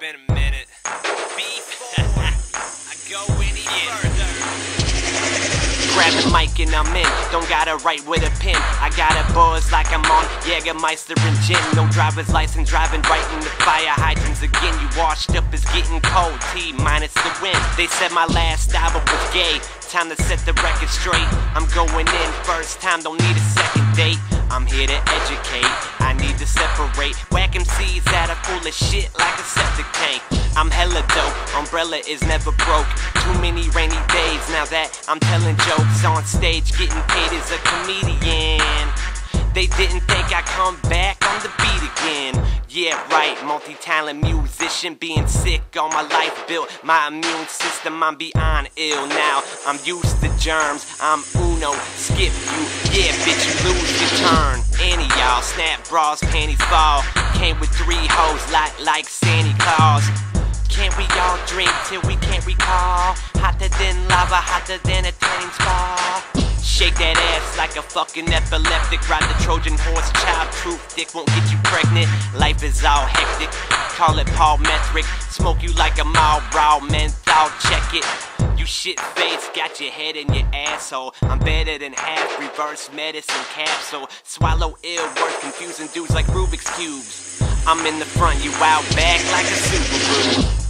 been a minute. Before I go any further. Grab the mic and I'm in. Don't gotta write with a pen. I got a buzz like I'm on Jägermeister and gin. No driver's license, driving right in the fire hydrants again. You washed up, it's getting cold. T minus the wind. They said my last album was gay. Time to set the record straight. I'm going in first time, don't need a second date. I'm here to educate, I need to separate. Whack MCs that are full of shit like a septic tank. I'm hella dope, umbrella is never broke. Too many rainy days now that I'm telling jokes on stage, getting paid as a comedian. They didn't think I'd come back on the beat again. Yeah, right, multi-talent musician, being sick, all my life built my immune system, I'm beyond ill now. I'm used to germs, I'm uno, skip you, yeah bitch you lose your turn. Any y'all, snap bras, panties fall, came with 3 hoes like Santa Claus. Can't we all drink till we can't recall? Hotter than lava, hotter than a tanning spa. Shake that ass like a fucking epileptic. Ride the Trojan horse, child proof dick won't get you pregnant. Life is all hectic, call it palmetric. Smoke you like a Marlboro menthol, check it. You shit face, got your head in your asshole. I'm better than half, reverse medicine capsule. Swallow ill, work confusing dudes like Rubik's Cubes. I'm in the front, you out back like a Subaru.